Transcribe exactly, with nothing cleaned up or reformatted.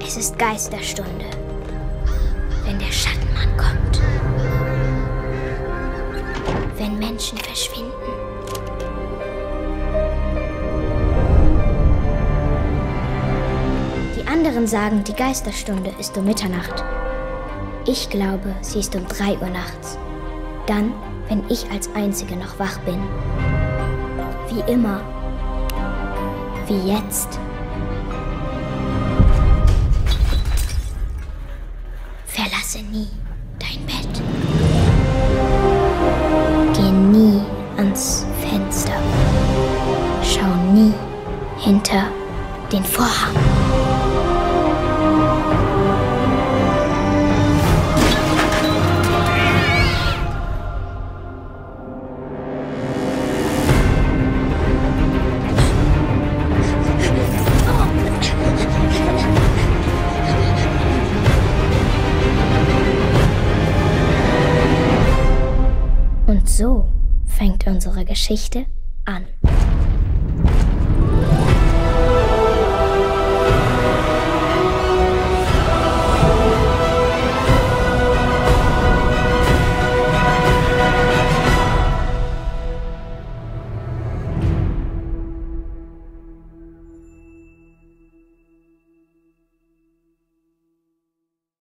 Es ist Geisterstunde, wenn der Schattenmann kommt, wenn Menschen verschwinden. Die anderen sagen, die Geisterstunde ist um Mitternacht. Ich glaube, sie ist um drei Uhr nachts. Dann, wenn ich als Einzige noch wach bin. Wie immer. Wie jetzt. Verlasse nie dein Bett. Geh nie ans Fenster. Schau nie hinter den Vorhang. Und so fängt unsere Geschichte an.